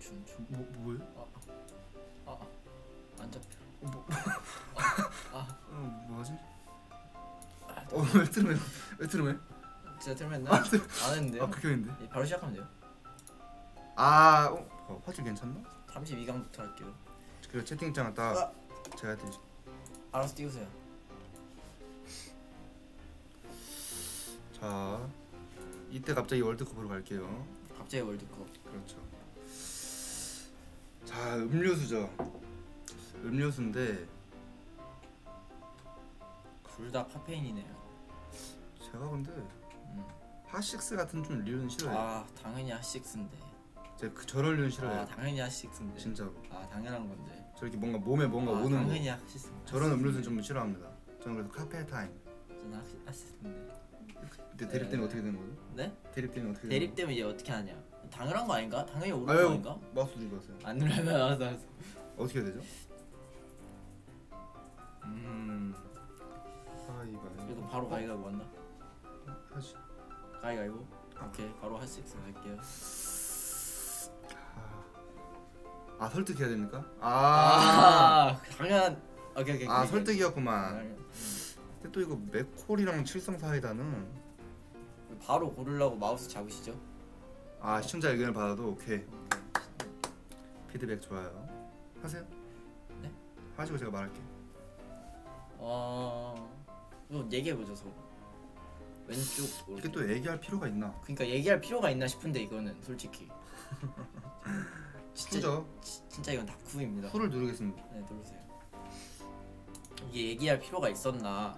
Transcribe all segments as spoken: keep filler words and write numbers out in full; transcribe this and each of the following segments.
준 준. 뭐 뭐예요? 아, 아, 아, 안 잡혀. 어, 뭐, 아, 아, 어, 뭐하지? 아, 어, 왜 틀으면 왜 틀으면? 제가 틀면 안 했는데요. 아, 극혐인데. 예, 바로 시작하면 돼요. 아, 어, 어, 화질 괜찮나? 삼십이 강부터 할게요. 그리고 채팅창을 딱 아. 제가 드시. 알아서 띄우세요. 자, 이때 갑자기 월드컵으로 갈게요. 갑자기 월드컵. 그렇죠. 자, 음료수죠. 음료수인데 둘 다 카페인이네요. 제가 근데 음. 핫식스 같은 좀 류는 싫어해요. 아, 당연히 핫식스인데. 제가 그 저런 류는 싫어해요. 아, 당연히 핫식스인데. 진짜로. 아, 당연한 건데. 저렇게 뭔가 몸에 뭔가 아, 오는 당연히 거. 핫식스. 저런 음료수는 좀 싫어합니다. 저는 그래서 카페 타임. 저는 핫식스인데. 그때 대립되면 어떻게 되는 거죠? 네? 대립되면 어떻게 되는 대립되면 이제 어떻게 하냐? 당연한 거 아닌가? 당연히 옳은 아유, 거 아닌가? 마우스 누르고 하세요. 안 누르면 알았어, 알았어. 어떻게 해야 되죠? 음. 가위바위보. 이거 바로 가위가위보 한다. 하시. 가위가위보. 오케이, 바로 핫식스 갈게요. 아, 아 설득해야 됩니까? 아, 아, 당연. 오케이, 오케이. 아 오케이. 설득이었구만. 음. 근데 또 이거 맥콜이랑 칠성 사이다는 바로 고르려고 마우스 잡으시죠? 아 시청자 의견을 받아도 오케이. 피드백 좋아요. 하세요. 네? 하시고 제가 말할게요. 어, 이거 얘기해 보죠 서로. 왼쪽. 이게 또 얘기할 필요가 있나? 그러니까 얘기할 필요가 있나 싶은데 이거는 솔직히. 진짜 후죠. 지, 진짜 이건 다쿠입니다. 후를 누르겠습니다. 네, 누르세요. 이게 얘기할 필요가 있었나?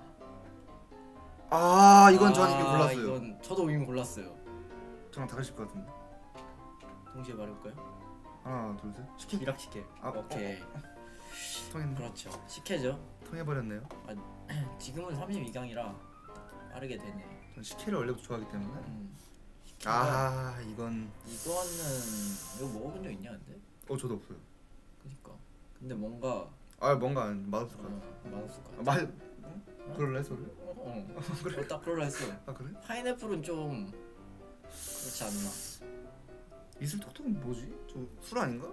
아 이건 전 아, 이미 골랐어요. 이건 저도 이미 골랐어요. 저랑 다르실 것 같은데. 동시에 말해볼까요? 하나 둘 셋. 시키. 이락 시켜. 아, 오케이. 통했네. 그렇죠. 식혜죠. 통해버렸네요. 지금은 삼십이 강이라 빠르게 되네. 전 식혜를 원래부터 좋아하기 때문에. 음. 아 이건. 이거는 이거 먹어본 적 있냐 근데? 어 저도 없어요. 그니까. 근데 뭔가 아 뭔가 맛없을 것 같아. 어, 맛없을 것 아, 같아. 맛. 어? 그럴래 소리? 어, 어. 그래? 딱 그럴라 했어. 아 그래? 파인애플은 좀 그렇지 않나? 이슬 톡톡은 뭐지? 저 술 아닌가?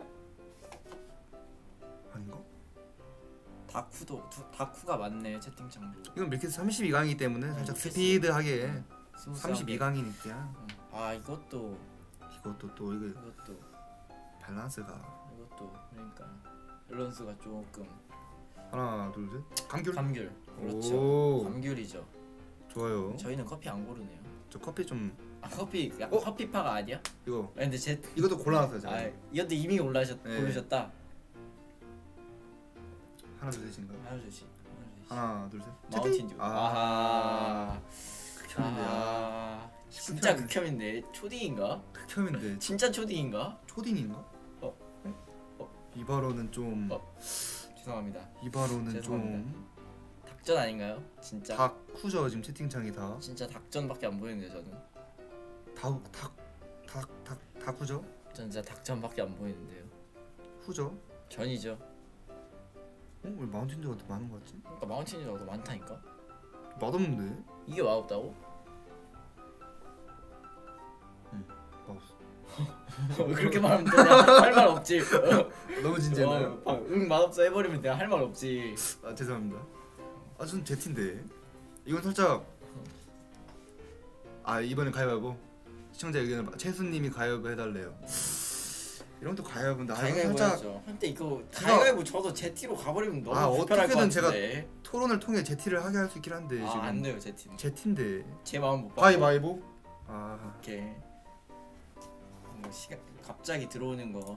아닌가? 다쿠도 두, 다쿠가 맞네 채팅창도. 이건 밀키트 삼십이 강이기 때문에 어, 살짝 밀키트. 스피드하게 스무스하게. 삼십이 강이니까 응. 아 이것도 이것도 또 이거 이것도 밸런스가 이것도 그러니까 밸런스가 조금 하나 둘 셋. 감귤. 감귤. 그렇죠. 오. 감귤이죠. 좋아요. 저희는 커피 안 고르네요. 저 커피 좀 아 커피 약간 어? 커피파가 아니야? 이거 아, 근데 제 이것도 골라놨어요 제가. 아 이것도 이미 올라셨 네. 고르셨다. 하나 둘 셋인가? 하나 둘씩. 하나 둘 셋. 마운틴 듀. 아, 아하. 극혐인데요. 아, 진짜 극혐인데. 극혐인데 초딩인가? 극혐인데 진짜 초딩인가? 초딩인가? 어? 어? 이바로는 좀 어. 죄송합니다. 이바로는 죄송합니다. 좀 닭전 아닌가요? 진짜. 닭쿠죠 지금 채팅창이 다. 진짜 닭전밖에 안 보이는데 저는. 닭닭닭닭 닭쿠죠? 전 진짜 닭전밖에 안 보이는데요. 후죠? 전이죠. 어? 왜 마운틴드가 더 많은 거 같지? 그러니까 마운틴이 더 많다니까. 맛없는데? 이게 맛없다고? 맛없어. 왜 그렇게 말하면 또할말 없지. 너무 진지했나요? 어, 응 맛없어 해버리면 내가 할 말 없지. 아 죄송합니다. 아 전 제티인데 이건 살짝 아 이번에 가위바위보 시청자 의견을 채수님이 가위바위보 해달래요. 이런 또 가위바위보인데 아 이건 가위바위보 살짝 해야죠. 근데 이거 제가- 가위바위보 저도 제티로 가버리면 너무 아, 불편할 것 어떻게든 제가 같은데. 토론을 통해 제티를 하게 할 수 있긴 한데 아, 지금 안 돼요 제티는. 제티인데 제 마음 못 받고. 가위바위보? 아 이렇게 뭐 시간 갑자기 들어오는 거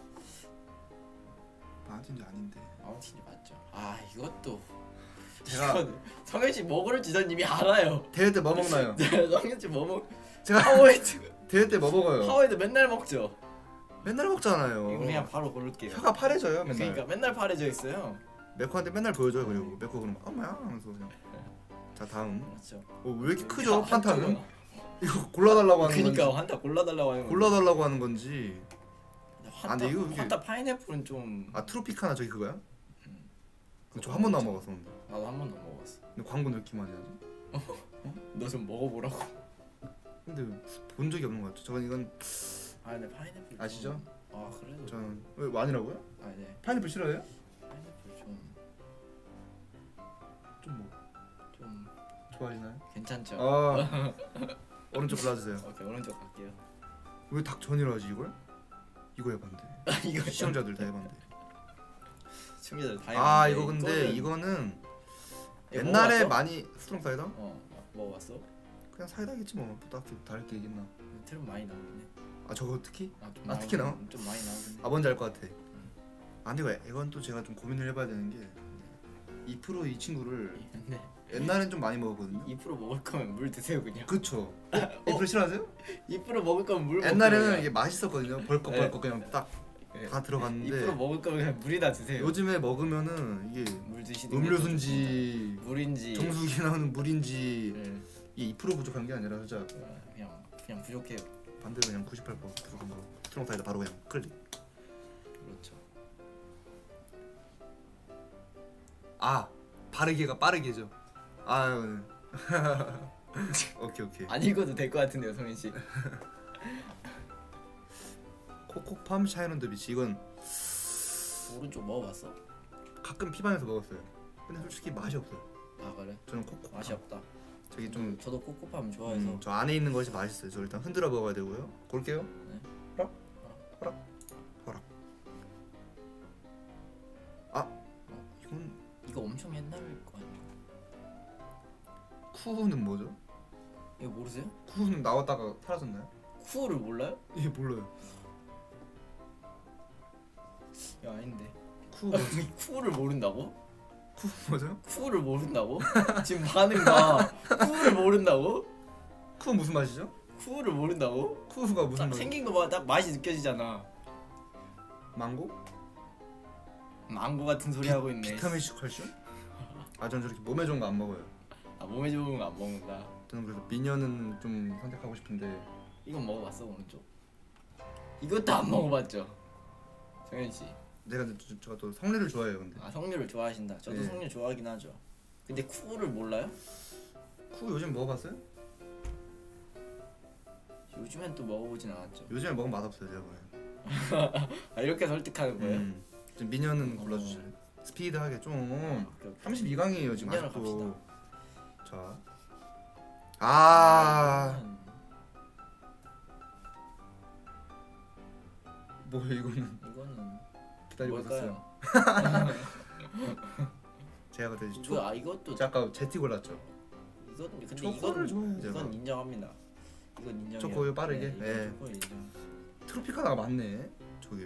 마운틴도 아닌데 마운틴이 맞죠. 아 이것도 제가 이건 성현 씨뭐 고를지 전 이미 알아요. 대회 때 뭐 먹나요? 성현 씨뭐 먹? 제가 하워이드. 대회 때 뭐 먹어요? 하워이드 맨날 먹죠. 맨날 먹잖아요. 이거 그냥 바로 고를게요. 혀가 파래져요 맨날. 그러니까 맨날 파래져 있어요. 메코한테 맨날 보여줘요. 그리고 메코 그러면 엄마야 하면서 그냥. 자 다음. 그렇죠. 어, 왜 이렇게 크죠? 한- 판타는? 한쪽은- 이거 골라달라고 하는 그러니까 건지 한타 골라달라고 하는 거. 골라달라고 하는 건지. 한타, 아, 근데 이거 이게- 한타 파인애플은 좀. 아 트로피카나 저기 그거야? 음. 저 한 번도 안 먹었었는데. 나도 한 번도 안 먹어봤어. 근데 광고는 왜 이렇게 많이 하지? 너 좀 먹어보라고. 근데 본 적이 없는 것 같죠. 저건 이건 아 근데 파인애플 좀- 아시죠? 아 그래도 저는 왜 완이라고요? 아네 파인애플 싫어해요? 파인애플 좀 뭐 좀좀 좋아하시나요? 괜찮죠? 아 오른쪽 골라주세요. 오케이 오른쪽 갈게요. 왜 닭전이라 하지 이걸? 이거 해반대. 이거 시청자들 다 해반대. 시청자들 다 아 해봤는데 이거 근데 이거는- 이거는 이거 옛날에 먹어봤어? 많이 스트롱 사이다? 어 먹어봤어? 그냥 사이다겠지 뭐. 딱히 다를 게 있겠나? 트름 많이 나오긴 해. 아 저거 특히? 아, 좀 아, 특히 나와? 좀 많이 나오긴 해. 아 뭔지 알 것 같아. 아 근데 이거 이건 또 제가 좀 고민을 해봐야 되는 게 이 프로 이 친구를 근데 옛날엔 좀 많이 먹었거든요. 이 퍼센트 먹을 거면 물 드세요 그냥. 그쵸? 어? 이 프로 싫어하세요? 이 퍼센트 먹을 거면 물 먹고 옛날에는 그냥. 이게 맛있었거든요. 벌컥 벌컥 그냥 딱 다 네. 이 퍼센트 들어갔는데 먹을 거면 그냥 물이나 드세요. 요즘에 먹으면은 이게 물 드시는 게 음료수인지 더 좋습니다. 물인지 정수기 나오는 물인지 네. 이게 이 프로 부족한 게 아니라 진짜 그냥 그냥 부족해요. 반대로 그냥 구십팔 퍼센트 들어간 거 스트롱 사이다 바로 그냥 클릭. 그렇죠. 아 바르게가 빠르게죠. 아유 오케이 오케이. 안 읽어도 될 것 같은데요 성인 씨. 코코팜 샤이런드 비치 이건 오른쪽 먹어봤어? 가끔 피방에서 먹었어요. 근데 솔직히 맛이 없어요. 아 그래? 저는 코코 맛이 없다. 저기 좀 저도 코코팜 좋아해서. 음, 저 안에 있는 것이 맛있어요. 저 일단 흔들어 먹어야 되고요. 골게요. 네. 허락 허락 허락. 아 이건 이거 엄청 옛날 거 아니야? 쿠는 뭐죠? 이거 모르세요? 쿠는 나왔다가 사라졌나요? 쿠를 몰라요? 예 몰라요. 야 아닌데. 쿠 뭐지? 쿠를 모른다고? 쿠 뭐죠? 쿠를 모른다고? 지금 반응 봐. 쿠를 모른다고? 쿠 무슨 맛이죠? 쿠를 모른다고? 쿠가 무슨 딱 맛? 생긴 거 봐. 딱 맛이 느껴지잖아. 망고? 망고 같은 소리 하고 있네. 비타민C 칼슘? 아 전 저렇게 몸에 좋은 거 안 먹어요. 아 몸에 좋은 거 안 먹는다. 저는 그래서 미녀는 좀 선택하고 싶은데 이건 먹어봤어 오른쪽? 이것도 안 먹어봤죠? 정현 씨. 내가 저, 제가 또 성리를 좋아해요. 근데 아 석류를 좋아하신다. 저도 네. 석류 좋아하긴 하죠. 근데 쿠를 몰라요? 쿠 요즘 먹어봤어요? 요즘엔 또 먹어보진 않았죠. 요즘에 먹으면 맛없어요 제가 보기엔. 아 이렇게 설득하는 거예요? 음. 좀 미녀는 어. 골라주실래요? 스피드하게 좀 오케이, 오케이. 삼십이 강이에요 지금 미녀로 아직도. 자, 아, 이거는 뭐야 이거는 이거는 기다리고 뭘까요? 있었어요. 제가 그때 초, 이거 아 이것도 제가 아까 제티 골랐죠. 이건 근데 초코를 이건 좋아해요 제가. 이건 인정합니다. 이건 인정해요. 초코요, 빠르게? 네, 네. 이건 초코 인정. 트로피카나가 맞네. 저게.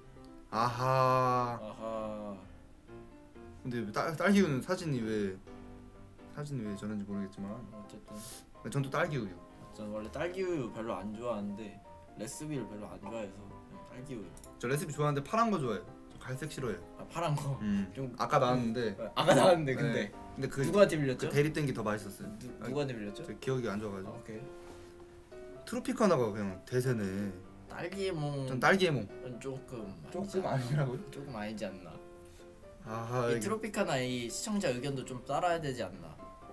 아하. 아하. 근데 왜 딸 딸기우는 사진이 왜 사진이 왜 저런지 모르겠지만 어쨌든 전 또 딸기우유. 전 원래 딸기 우유 별로 안 좋아하는데 레시피를 별로 안 좋아해서 그냥 딸기 우유. 저 레시피 좋아하는데 파란 거 좋아해요. 저 갈색 싫어해요. 아 파란 거. 음. 좀 아까 나왔는데. 아까 나왔는데 근데 네. 근데 그, 누구한테 빌렸죠? 그 대리 땡기 더 맛있었어요. 누, 누구한테 빌렸죠? 저 기억이 안 아, 좋아가지고. 오케이. 트로피카나가 그냥 대세네. 딸기 몽. 전 딸기에몽. 조금 조금 아니지 아니라고요? 조금 아니지 않나. 아하. 이 이게 트로피카나 이 시청자 의견도 좀 따라야 되지 않나.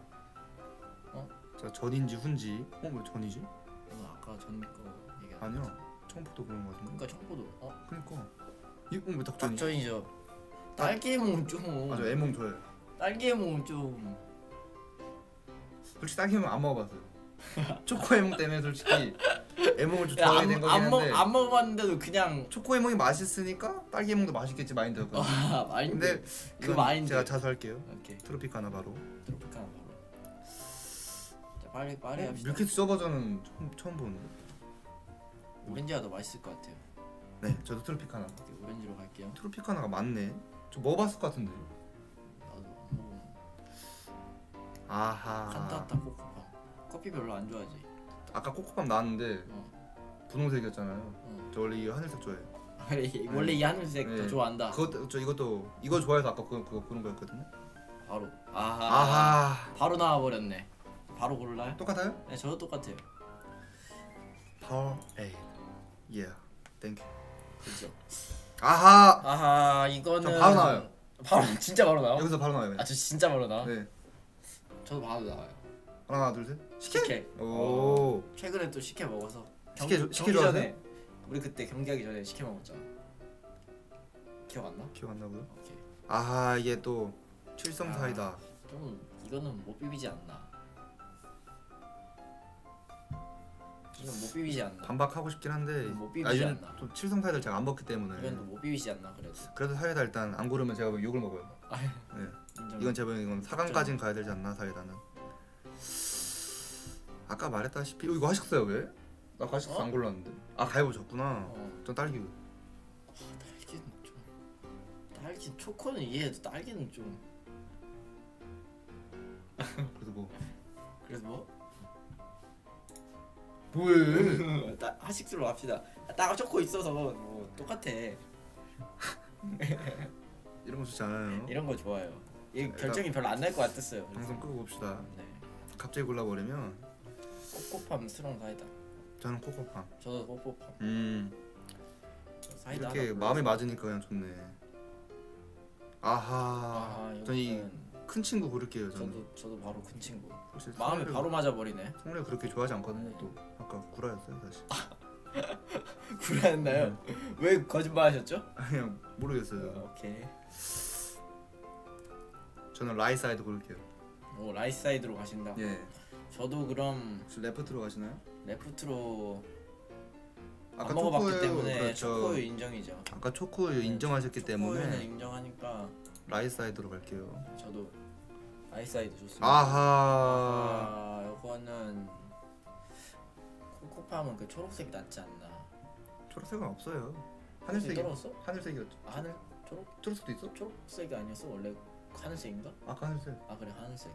자 전인지 훈지. 어 왜 전이지? 이거 아까 전거 얘기. 아니야. 청포도 그런 거 같은데. 그러니까 청포도. 어? 그러니까. 이거 왜 닭전이? 닭전이죠. 딸기 몽 좀. 아저 에몽 좋아해요. 딸기 몽 좀. 솔직히 딸기 에몽 안 먹어봤어요. 초코 에몽 때문에 솔직히 에몽을 좀 좋아하게 된 거긴 안, 먹, 한데 안 먹어봤는데도 그냥 초코 에몽이 맛있으니까 딸기 에몽도 맛있겠지 마인드였거든요. 아 마인드. 근데 그 이건 마인드. 제가 자수할게요. 오케이. 트로피카나 바로. 트로피카나 바로. 자 빨리 빨리 어, 합시다. 밀키트 저 버전은 처음, 처음 보는데. 오렌지가 더 맛있을 것 같아요. 네, 저도 트로피카나. 오케이, 오렌지로 갈게요. 트로피카나가 맞네. 저 먹어봤을 것 같은데. 나도 안 먹어. 아하. 칸타타 코코팜. 커피 별로 안 좋아하지. 아까 코코팜 나왔는데 어. 분홍색이었잖아요. 어. 저 원래 이 하늘색 좋아해요. 그래, 이- 원래 이 하늘색 네. 더 좋아한다. 그것 저 이것도 이거 좋아해서 아까 그거 그거 고른 거였거든요. 바로. 아하. 아하. 바로 나와 버렸네. 바로 고를라요? 똑같아요? 네, 저도 똑같아요. 파워 에이드. 예. 땡큐. 그렇죠. 아하. 아하, 이거는 저 바로 나와요. 바로 진짜 바로 나와? 여기서 바로 나와요. 아, 저 진짜 바로 나와? 네. 저도 바로 나와요. 하나 둘 셋. 식혜. 식혜. 오. 최근에 또 식혜 먹어서 식혜 경- 식혜 경기 좋아하세요? 전에 우리 그때 경기하기 전에 시켜 먹었잖아. 기억 안 나? 기억 안 나고요. 오케이. 아 이게 또 칠성 사이다. 아, 좀 이거는 못 비비지 않나. 이건 못 비비지 않나. 반박하고 싶긴 한데 못 비비지 아, 않나. 좀 칠성 사이다를 제가 안 먹기 때문에. 이건 못 비비지 않나 그래도. 그래도 사이다 일단 안 고르면 제가 욕을 먹어요. 아, 네. 인정. 이건 제가 보기엔 이건 사 강까지는 가야 되지 않나 사이다는. 아까 말했다시피 어, 이거 하식스야 왜? 나 하식스 어? 안 골랐는데. 아 가위보 졌구나. 어. 전 딸기. 딸기는 좀. 딸기 초코는 이해해도 딸기는 좀. 그래도 뭐 그래서 뭐? 뭐해? 따, 하식스로 합시다. 딱 초코 있어서 뭐 똑같아. 이런 거 좋지 않아요. 이런 거 좋아요. 이 일단- 결정이 별로 안 날 것 같았어요. 그래서. 방송 끄고 봅시다. 네. 갑자기 골라버리면 콥콥함 스롱 사이다. 저는 코코팜. 저도 콥콥함. 음 저 사이다. 이렇게 하나 마음에 골랐어요. 맞으니까 그냥 좋네. 아하. 아, 전 이 이거는 큰 친구 고를게요. 저는. 저도 저도 바로 큰 친구. 혹시 마음에 성우를- 바로 맞아 버리네. 성우를 그렇게 좋아하지 않거든요. 네. 또 아까 구라였어요 사실. 그랬나요? 왜 거짓말하셨죠? 그냥 모르겠어요. 어, 오케이. 저는 라이사이드 고를게요. 오 라이트 사이드로 가신다. 예. 저도 그럼 혹시 레프트로 가시나요? 레프트로 아까 안 먹어봤기 초코우유, 때문에 그렇죠. 초코우유 인정이죠. 아까 초코우유 인정하셨기 초코우유는 때문에 인정하니까 라이사이드로 갈게요. 저도 라이트 사이드 좋습니다. 아하. 아, 이거는 콕콕팜은 그 초록색이 낫지 않나. 초록색은 없어요. 초록색이 하늘색이 떨어졌어? 하늘색이었죠. 아, 하늘 초록 초록색도 있어? 초록색이 아니었어 원래 하늘색인가? 아까 하늘색. 아 그래 하늘색.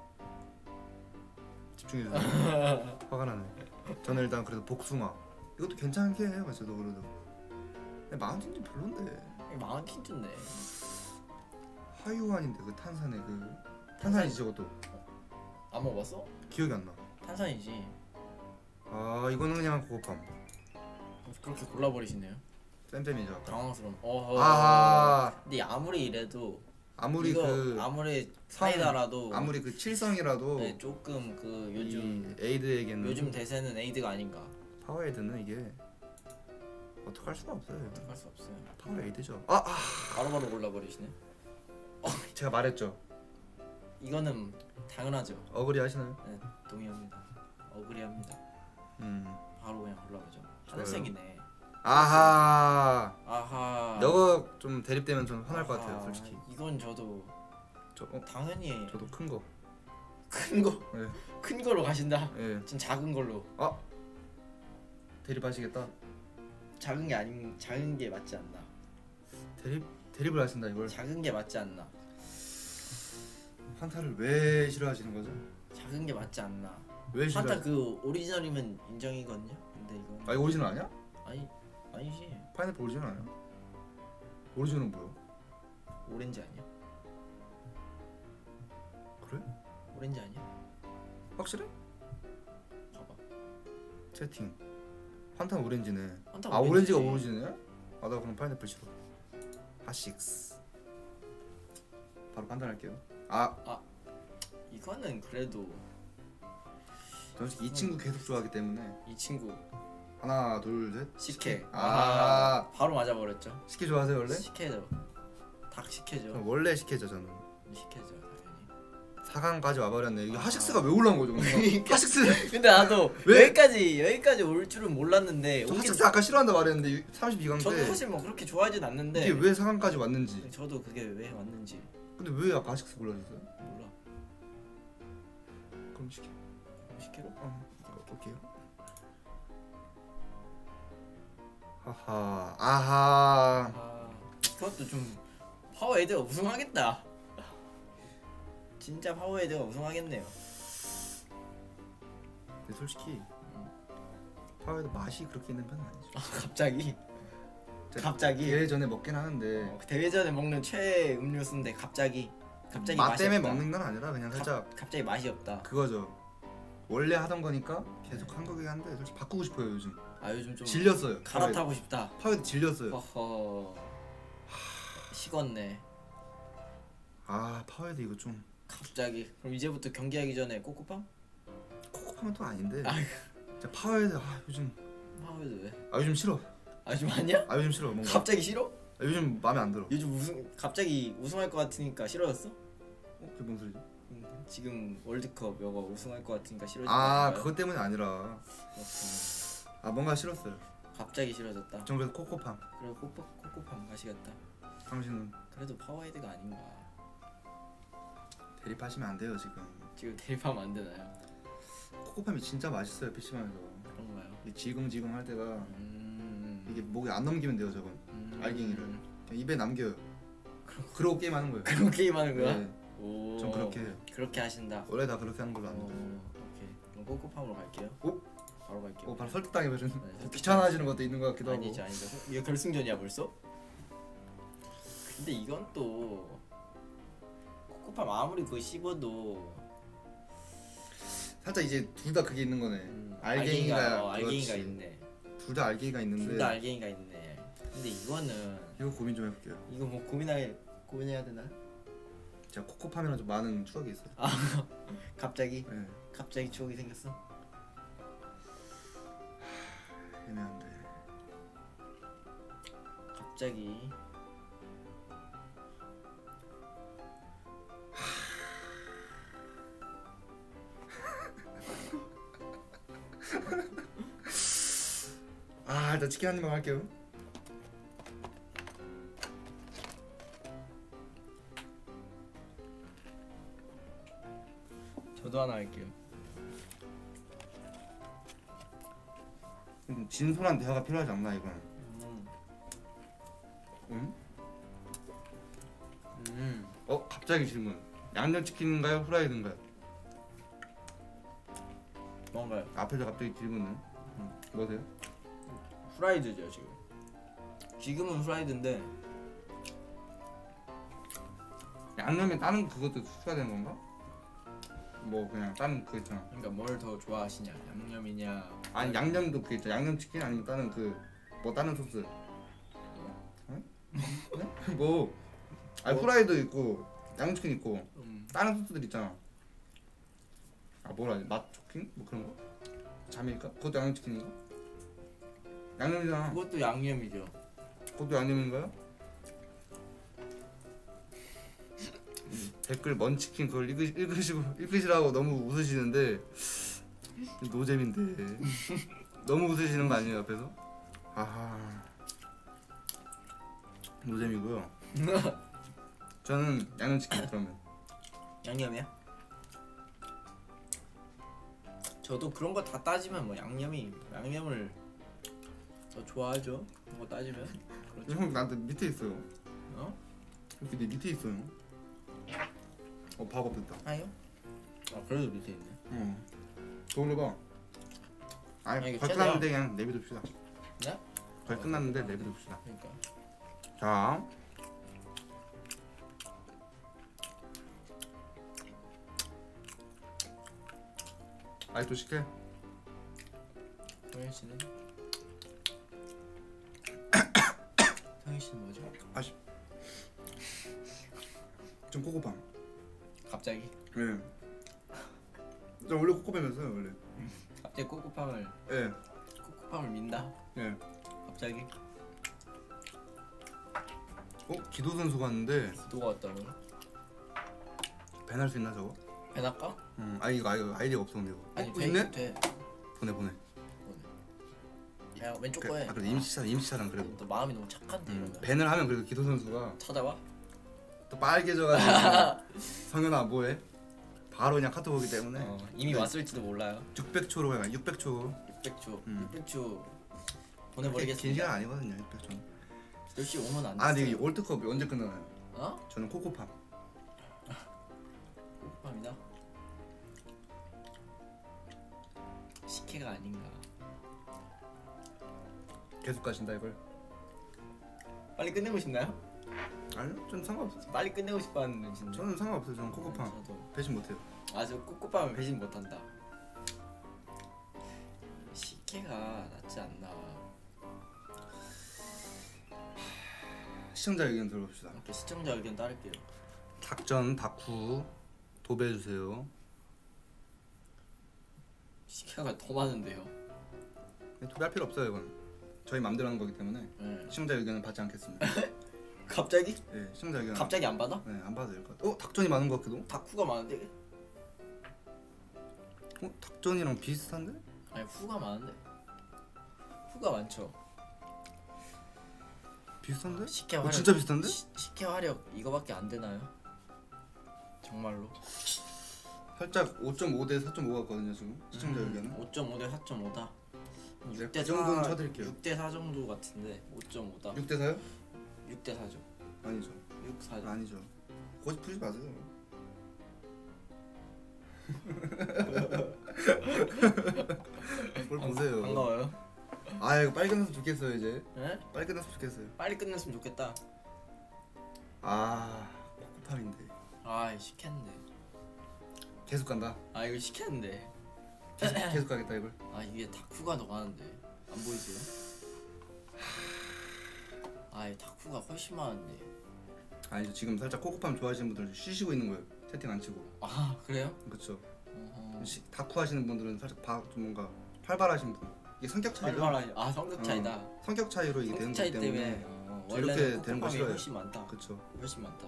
집중해주세요. 화가 나네. 저는 일단 그래도 복숭아. 이것도 괜찮게 해요. 저도 그래도. 근데 마운틴 좀 별론데. 이거 마운틴 좋네. 하이오안인데 그 탄산의 그 탄산이지 저것도. 안 먹어봤어? 기억이 안 나. 탄산이지. 아 이거는 그냥 고급함. 그렇게 골라버리시네요. 쌤쌤이죠. 당황스러운. 어허. 아하. 근데 아무리 이래도 아무리 이거 그 아무리 성- 사이다라도 아무리 그 칠성이라도 네, 조금 그 요즘 이 에이드에게는 요즘 대세는 에이드가 아닌가. 파워에이드는 이게 어떡할 수가 없어요. 할 수 없어요. 파워에이드죠. 아, 아 바로바로 골라버리시네. 제가 말했죠. 이거는 당연하죠. 어그리 하시나요? 네, 동의합니다. 어그리합니다. 음. 바로 그냥 골라보죠. 하늘색이네. 아하. 아하. 너가 좀 대립되면 좀 화날 것 같아요, 아하, 솔직히. 이건 저도 저 어, 당연히 저도 큰 거. 큰 거, 예. 큰 걸로 가신다. 예. 전 작은 걸로. 아. 대립하시겠다. 작은 게 아닌 작은 게 맞지 않나. 대립 대립을 하신다 이걸. 작은 게 맞지 않나. 판타를 왜 싫어하시는 거죠? 작은 게 맞지 않나. 왜 싫어? 판타 그 오리지널이면 인정이거든요. 근데 이거 아 이거 오리지널 아니야? 아니 아니지. 파인애플 오리지널 아니야? 오리지널은 뭐야? 오렌지 아니야? 그래? 오렌지 아니야? 확실해? 봐봐. 채팅. 판타는 오렌지네. 판타 아 오렌지지. 오렌지가 오리지널이야? 아 나 그럼 파인애플 싫어. 하식스. 바로 판단할게요. 아 이거는 그래도 저는 이 친구 계속 좋아하기 때문에 이 친구 하나 둘 셋. 식혜. 아 바로 맞아버렸죠. 식혜 좋아하세요 원래? 식혜죠. 닭 식혜죠. 저는 원래 식혜죠 저는. 식혜죠 당연히. 사 강까지 와버렸네. 이게 아. 하식스가 왜 올라온 거죠? 그러니까. 하식스. 근데 나도 왜? 여기까지 여기까지 올 줄은 몰랐는데 저 오긴- 하식스 아까 싫어한다 말했는데 삼십이 강 저도 때 사실 뭐 그렇게 좋아하진 않는데 이게 왜 사 강까지 왔는지. 저도 그게 왜 왔는지 근데 왜 아까 하식스 골라줬어요? 몰라. 그럼 식혜. 식혜로? 어, 볼게요. 하하, 아하. 아 그것도 좀 파워에이드가 우승하겠다. 진짜 파워에이드가 우승하겠네요. 근데 솔직히 파워에도 맛이 그렇게 있는 편은 아니죠. 아, 갑자기 제가 갑자기? 예전에 먹긴 하는데 어, 대회전에 먹는 최애 음료수인데 갑자기 갑자기 맛 맛이 때문에 없다. 먹는 건 아니라 그냥 살짝 갑, 갑자기 맛이 없다. 그거죠. 원래 하던 거니까 계속 한 거긴 한데 솔직히 바꾸고 싶어요 요즘. 아 요즘 좀 질렸어요. 갈아타고 싶다. 파워에도 질렸어요. 허허 식었네. 아 파워에도 이거 좀 갑자기 그럼 이제부터 경기하기 전에 꼬꼬팜? 코코파면 또 아닌데. 아이고. 진짜 파워에도 아 요즘 파워에이드 왜? 아 요즘 싫어. 아 요즘 아니야? 아 요즘 싫어 뭔가. 갑자기 싫어? 아, 요즘 마음에 안 들어. 요즘 우승 갑자기 우승할 것 같으니까 싫어졌어? 어? 그게 뭔 소리지? 음, 지금 월드컵 여거 우승할 것 같으니까 싫어진 아 건가요? 그것 때문이 아니라 그렇구나. 아 뭔가 싫었어요. 갑자기 싫어졌다. 전 그래서 코코팜. 그래 코코 코코팜 가시겠다. 당신은 그래도 파워헤드가 아닌가. 대립하시면 안 돼요 지금. 지금 대립하면 안 되나요? 코코팜이 진짜 맛있어요 피시방에서. 그런가요? 이 지글지글 할 때가 음. 이게 목에 안 넘기면 돼요 저건. 음. 알갱이를 그냥 입에 남겨요. 그러고 게임하는 거예요. 그런 게임 하는 거야? 네, 오. 전 그렇게 해요. 그렇게 하신다. 원래 다 그렇게 하는 걸로 어, 아는데. 오케이. 그럼 코코팜으로 갈게요. 오? 바로 갈게요. 어 바로 설득당해버린. 네, 귀찮아지는 것도 있는 것 같기도 하고. 아니죠, 아니죠. 이거 결승전이야 벌써? 근데 이건 또 코코팜 아무리 그거 씹어도 살짝 이제 둘 다 그게 있는 거네. 음, 알갱이가 어, 알갱이가 그렇지. 있네. 둘 다 알갱이가 있는데. 둘 다 알갱이가 있네. 근데 이거는 이거 고민 좀 해볼게요. 이거 뭐 고민할 고민해야 되나? 제가 코코팜이랑 좀 많은 추억이 있어요. 아 갑자기 네, 갑자기 추억이 생겼어? 애매한데. 갑자기 아 일단 치킨 한 입만 할게요. 저도 하나 할게요. 좀 진솔한 대화가 필요하지 않나 이거는. 음. 응? 음. 어 갑자기 질문. 양념치킨인가요? 후라이드인가요? 뭔가요? 앞에서 갑자기 질문을. 응. 뭐세요? 후라이드죠 지금. 지금은 후라이드인데 양념에 다른 그것도 추가된 건가? 뭐 그냥 다른 그거 있잖아. 그러니까 뭘 더 좋아하시냐? 양념이냐? 아니 양념도 그게 있잖아. 양념치킨 아니면 다른 그 뭐 다른 소스. 응? 네? 뭐 아니 뭐? 후라이드 있고 양념치킨 있고 음. 다른 소스들 있잖아. 아 뭐라 하지? 맛초킹? 뭐 그런 거? 자메이카? 그것도 양념치킨인가? 양념이잖아. 그것도 양념이죠. 그것도 양념인가요? 음, 댓글 먼치킨 그걸 읽으, 읽으시고 읽으시라고 너무 웃으시는데 노잼인데 너무 웃으시는 거 아니에요 앞에서? 아하 노잼이고요. 저는 양념치킨 그러면. 양념이야? 저도 그런 거 다 따지면 뭐 양념이 양념을 더 좋아하죠. 그런 거 따지면 그렇죠. 형 나한테 밑에 있어요. 어? 이렇게 내 밑에 있어요. 어 박업 됐다. 아니요? 아 그래도 밑에 있네. 응. 더 올려봐. 아니 아, 이거 거의 최대야. 끝났는데 그냥 내비둡시다. 네? 거의 끝났는데 내비둡시다. 그러니까. 자. 아이 또 시켜. 성현 씨는? 성현 씨는 뭐죠? 아씨. 좀 코코팜. 갑자기? 네. 저 원래 코코팜이었어요 원래. 갑자기 코코팜을 예. 코코팜을 민다? 예. 갑자기? 어 기도 선수 갔는데 누가 왔다고? 밴할 수 있나 저거? 배나까? 음. 아 이거 아이디가 아이디가 없어 근데 이거. 아니 어, 돼, 있네? 돼. 보내 보내. 야 왼쪽 그, 거에. 아 그래도 임시차 임시차랑 그래도. 너 마음이 너무 착한데 음, 이러면. 밴을 하면 그래도 기도 선수가 찾아와? 또 빨개져가지고 성현아 뭐해? 바로 그냥 카톡 오기 때문에 어, 이미 네. 왔을지도 몰라요. 육백 초로 그냥 육백 초. 육백 초. 음. 육백 초 긴 보내버리겠습니다. 시간 아니거든요 육백 초. 역시 오면 안 돼. 아 근데 이 월드컵 언제 끝나나요? 어? 저는 코코팜. 코코팜이다. 식혜가 아닌가. 계속 가신다 이걸? 빨리 끝내고 싶나요? 아니요 전 상관없어요. 빨리 끝내고 싶어하는 눈치인데. 저는 상관없어요. 저는 코코팜 저도. 배신 못해요. 아저 코코팜은 배신 못한다. 식혜가 낫지 않나. 시청자 의견 들어봅시다. 이렇게 시청자 의견 따를게요. 닭전 닭후 도배해주세요. 식혜가 더 많은데요. 도배할 필요 없어요 이건. 저희 맘대로 하는 거기 때문에 네. 시청자 의견은 받지 않겠습니다. 갑자기? 네, 시청자 의견 갑자기 안 받아? 네, 안 받아도 될 것 같아. 어? 닭전이 많은 것 같기도? 다쿠가 많은데? 어? 닭전이랑 비슷한데? 아니 후가 많은데? 후가 많죠. 비슷한데? 식혜 어, 화력 진짜 비슷한데? 시, 식혜 화력 이거밖에 안 되나요? 정말로? 살짝 오 점 오 대 사 점 오 같거든요 지금 시청자 음, 의견은. 오 점 오 대 사 점 오다. 네, 그 정도는 쳐드릴게요. 육 대 사 정도 같은데 오 점 오다. 육 대 사요? 육 대 사죠. 아니죠. 육 사죠. 아니죠. 거짓 풀지 마세요. 뭘 보세요. 반가워요. 아 이거 빨리 끝났으면 좋겠어요 이제. 네? 빨리 끝났으면 좋겠어요. 빨리 끝냈으면 좋겠다. 아 코코팜인데 아 시켰는데. 계속 간다. 아 이거 시켰는데. 계속, 계속 가겠다 이걸. 아 이게 다쿠가 더 많은데 안 보이세요? 아이 다쿠가 훨씬 많은데. 아니죠 지금 살짝 코코팜 좋아하시는 분들 쉬시고 있는 거예요. 채팅 안 치고. 아 그래요? 그렇죠. 어허. 다쿠 하시는 분들은 살짝 바, 좀 뭔가 활발하신 분. 이게 성격 차이죠. 얼마나 아 성격 차이다. 어, 성격 차이로 이게 되는 성격 차이 거기 때문에. 때문에 어, 이렇게 원래는 되는 거 코코팜이 싫어요. 훨씬 많다. 그렇죠. 훨씬 많다.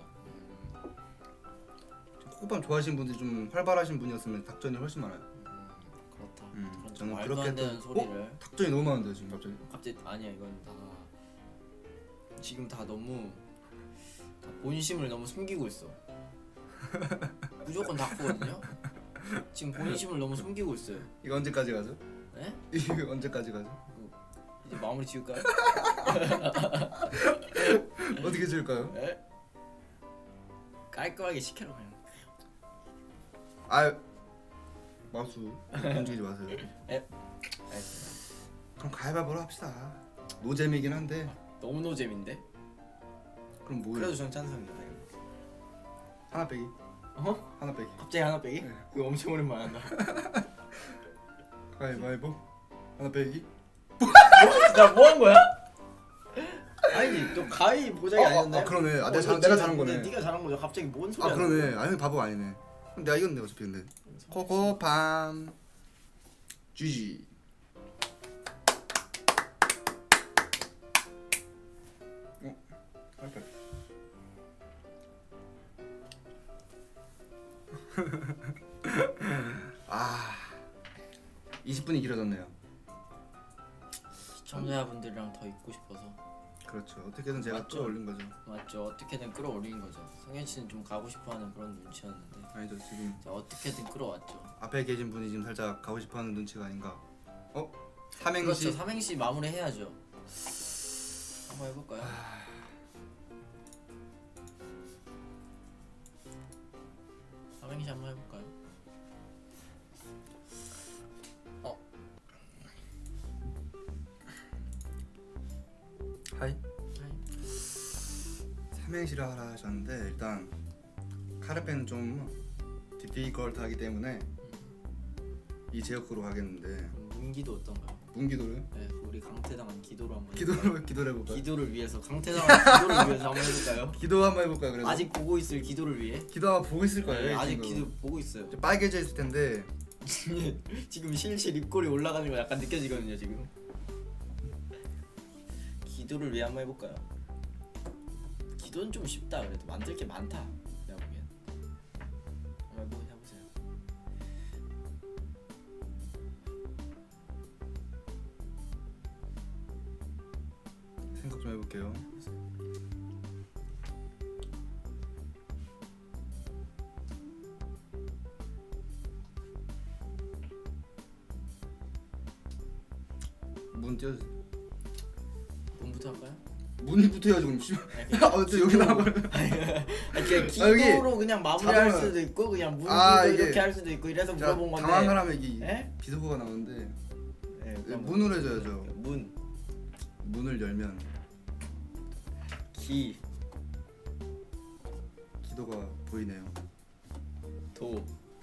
코코팜 좋아하시는 분들이 좀 활발하신 분이었으면 닭전이 훨씬 많아요. 음, 그렇다. 음, 그런 좀 저는 말도 그렇게 안 되는 또- 소리를 어? 닭전이 너무 많은데 지금 갑자기. 갑자기 아니야 이건 다 지금 다 너무 다 본심을 너무 숨기고 있어. 무조건 다쿠거든요. 지금 본심을 너무 숨기고 있어요. 이거 언제까지 가죠? 네? 이거 언제까지 가죠? 이제 마무리 지을까요? 어떻게 지을까요? 네? 깔끔하게 시켜라 그냥. 아 마우스 움직이지 마세요. 알겠습니다. 그럼 가위바위보로 합시다. 노잼이긴 한데 너무 노잼인데? 그럼 뭐예요? 그래도 전 찬성입니다. 이거. 하나 빼기. 어? 하나 빼기. 갑자기 하나 빼기? 네. 그거 엄청 오랜만에 한다. 가위바위보. 하나 빼기. 나 뭐 한 거야? 아니 너 가위 보자기 아, 아니었나요? 아, 그러네. 아, 어, 내가 잘- 너 내가 네가- 잘한 거네. 네가 잘한 거죠. 갑자기 뭔 소리야? 아 그러네. 아니 바보 아니네. 그럼 내가 이겼네 어차피 근데. 코코팜 지지. 어? 할까? 아 이십 분이 길어졌네요. 시청자분들이랑 더 있고 싶어서. 그렇죠. 어떻게든 제가 맞죠? 끌어올린 거죠. 맞죠. 어떻게든 끌어올린 거죠. 성현 씨는 좀 가고 싶어하는 그런 눈치였는데 아니죠 지금 자, 어떻게든 끌어왔죠. 앞에 계신 분이 지금 살짝 가고 싶어하는 눈치가 아닌가. 어? 삼행시. 그렇죠. 삼행시 마무리 해야죠. 한번 해볼까요? 삼행시 한번 해볼까요? 어, 하이. 하이. 삼행시를 하라 하셨는데 일단 카르페는 좀 디피컬트하기 때문에 이 제어크로 가겠는데 그럼 문기도 어떤가요? 문기도를 네, 우리 강태당한 기도로 한번 기도를 기도를 해볼까요? 기도를 위해서 강태당한 기도를 위해서 한번 해볼까요? 기도 한번 해볼까요? 그래서 아직 보고 있을 기도를 위해? 기도 한번 보고 있을 거예요. 네, 이 아직 친구. 기도 보고 있어요. 좀 빨개져 있을 텐데 지금 실실 입꼬리 올라가는 거 약간 느껴지거든요 지금. 기도를 위해 한번 해볼까요? 기도는 좀 쉽다. 그래도 만들 게 많다. 내가 보기엔. 한번 해보, 해보세요. 생각 좀 해볼게요. 문 띄워주세요. 문부터 할까요? 문이 붙어야지 그럼 씨발. 아니, 아, 또 여기 나와. 아니 그냥 아, 여기 기도로 그냥 마무리할 자동으로- 수도 있고 그냥 문기도 아, 이게- 이렇게 할 수도 있고 이래서 제가 물어본 건데. 당황을 하면 이게 에? 비속어가 나오는데 네, 네, 그럼 문으로 해줘야죠. 문, 문을 열면 기, 기도가 보이네요. 도.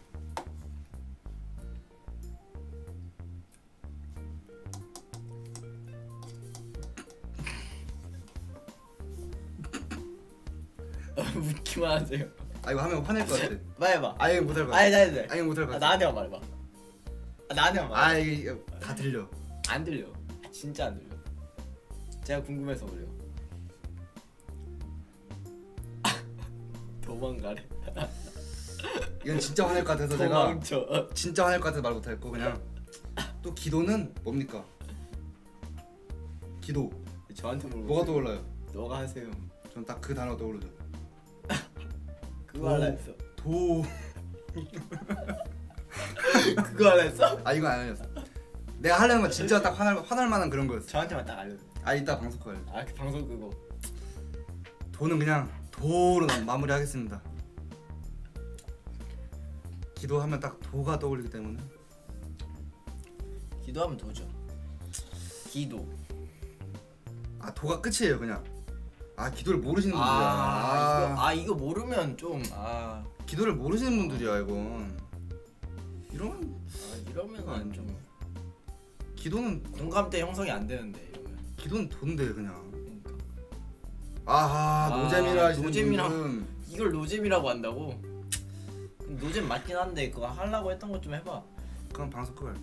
웃기만 하세요. 아 이거 하면 화낼 것 같아. 말해봐. 아예 못할 것 같아. 아니 나야 돼. 아예 못할 것 아, 같아. 나한테만 말해봐. 아, 나한테만 말해. 아 이게 다 들려. 안 들려. 아, 진짜 안 들려. 제가 궁금해서 그래요. 도망가래. 이건 진짜 화낼 것 같아서 제가 도망쳐. 진짜 화낼 것 같아서 말 못하겠고 그냥 또 기도는 뭡니까? 기도 저한테 물어보. 뭐가 떠올라요? 너가 하세요. 전 딱 그 단어 떠오르죠. 그거 하려 했어. 도. 그거 하려 했어? 아 이건 아니었어. 내가 하려는 건 진짜 딱 화날 화날 만한 그런 거였어. 저한테만 딱 알려. 아 이따 방송 거 알려. 아, 그 방송 그거. 도는 그냥 도로 마무리하겠습니다. 기도하면 딱 도가 떠올리기 때문에. 기도하면 도죠. 기도. 아 도가 끝이에요 그냥. 아 기도를 모르시는 분들이야. 아, 이거, 아 이거 모르면 좀 아. 기도를 모르시는 분들이야 이건. 이러면 아, 이러면은 좀 기도는 공감대 형성이 안 되는데 이러면. 기도는 돈데 그냥. 그러니까. 아하 아, 노잼이라 하시는 노잼이랑- 분들은 이걸 노잼이라고 한다고? 노잼 맞긴 한데 그거 하려고 했던 것 좀 해봐. 그럼 방송 끄요.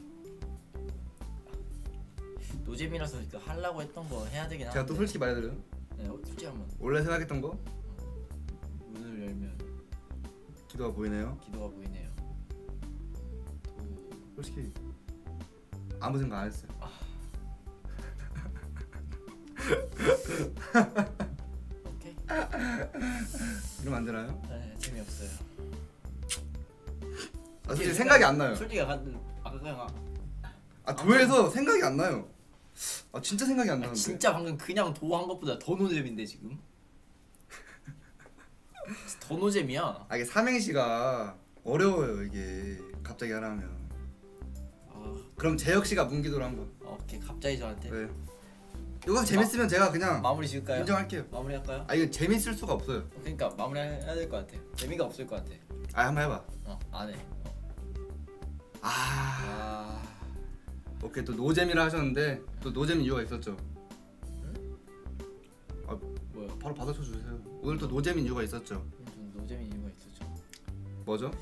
노잼이라서 그 하려고 했던 거 해야 되긴 하는데. 제가 또 솔직히 말해드려요. 네, 솔직히 한번 원래 생각했던 거 문을 열면 기도가 보이네요. 기도가 보이네요. 도... 솔직히 아무 생각 안 했어요. 오케이. 이러면 안 되나요? 네, 재미없어요. 아 솔직히 생각이 안 나요. 솔직히 아까 아까 그냥 아 도에서 생각이 안 나요. 아 진짜 생각이 안 아, 나는데. 진짜 방금 그냥 도한 것보다 더 노잼인데 지금. 더 노잼이야. 아 이게 삼행시가 어려워요 이게 갑자기 하라면. 아, 그럼 재혁 씨가 문기도로 한번. 오케이 갑자기 저한테. 네. 이거 재밌으면 제가 그냥 마무리 지을까요? 인정할게요. 마무리 할까요? 아 이거 재밌을 수가 없어요. 그러니까 마무리 해야 될 것 같아. 재미가 없을 것 같아. 아 한번 해봐. 어, 안 해. 어. 아 아, 오케이 또 노잼이라 하셨는데 또 노잼 이유가 있었죠. 아 뭐요? 바로 받아쳐 주세요. 오늘 또 노잼인 이유가 있었죠. 좀 노잼인 이유가 있었죠. 뭐죠?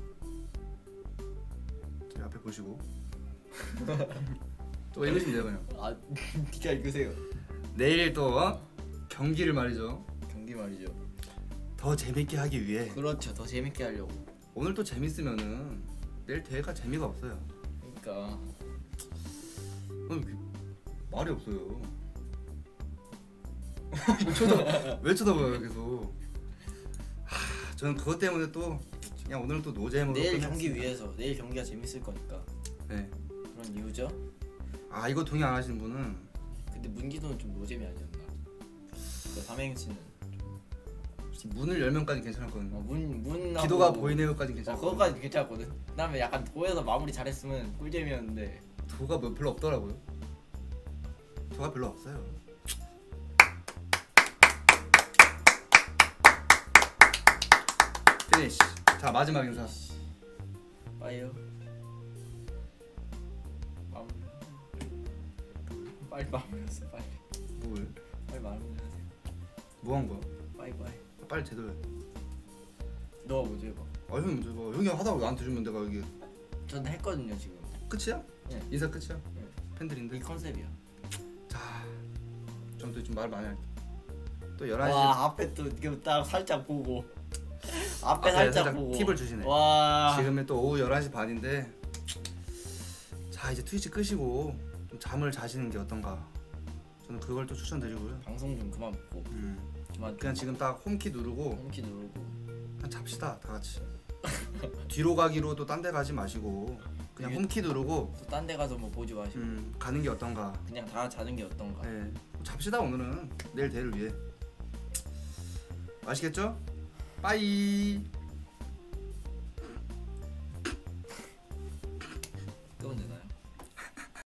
저기 앞에 보시고 또 읽으시면 돼요 그냥. 아, 니가 읽으세요. 내일 또 어? 경기를 말이죠. 경기 말이죠. 더 재밌게 하기 위해 그렇죠. 더 재밌게 하려고. 오늘 또 재밌으면은 내일 대회가 재미가 없어요. 그러니까 아니, 그, 말이 없어요. 왜 쳐다 왜 쳐다봐요 계속. 하, 저는 그것 때문에 또 그냥 오늘은 또 노잼으로 내일 끝냈습니다. 경기 위해서 내일 경기가 재밌을 거니까 네. 그런 이유죠. 아 이거 동의 안 하시는 분은 근데 문기도는 좀 노잼이 아니었나. 그 삼행시는 문을 열면까지 괜찮았거든요. 어, 문 문하고 기도가 보이네요까지 어, 괜찮았거든요. 그거까지 괜찮았거든. 그다음에 약간 도에서 마무리 잘했으면 꿀잼이었는데. 도가 뭐 별로 없더라고요. 도가 별로 없어요. 피니시. 자 마지막 인사. 빠이요. 마무리. 빨리 마무리하세요. 빨리. 뭘? 빨리 마무리하세요. 뭐 한 거야? 빠이 빠이. 빨리 제대로 해. 너가 먼저 해봐. 아 형이 먼저 해봐. 형이 하다가 나한테 주면 내가 여기 전 했거든요 지금. 끝이야? 네. 인사 끝이야? 네. 팬들인데. 이 컨셉이야. 자, 전 또 좀 말 많이 할게. 또 열한 시 와 앞에 또 이렇게 딱 살짝 보고. 앞에 앞에 살짝, 살짝 보고. 팁을 주시네. 와. 지금은 또 오후 열한 시 반인데 자 이제 트위치 끄시고 좀 잠을 자시는 게 어떤가. 저는 그걸 또 추천드리고요. 방송 좀 그만 보고. 음. 그만. 그냥 지금 딱 홈키 누르고 홈키 누르고. 그냥 잡시다 다 같이. 뒤로 가기로 또 딴 데 가지 마시고 그냥 유- 홈키 누르고 또 딴 데 가서 뭐 보지 마시고. 음, 가는 게 어떤가. 그냥 다 자는 게 어떤가. 네. 잡시다 오늘은 내일 대회를 위해. 아시겠죠? 빠이.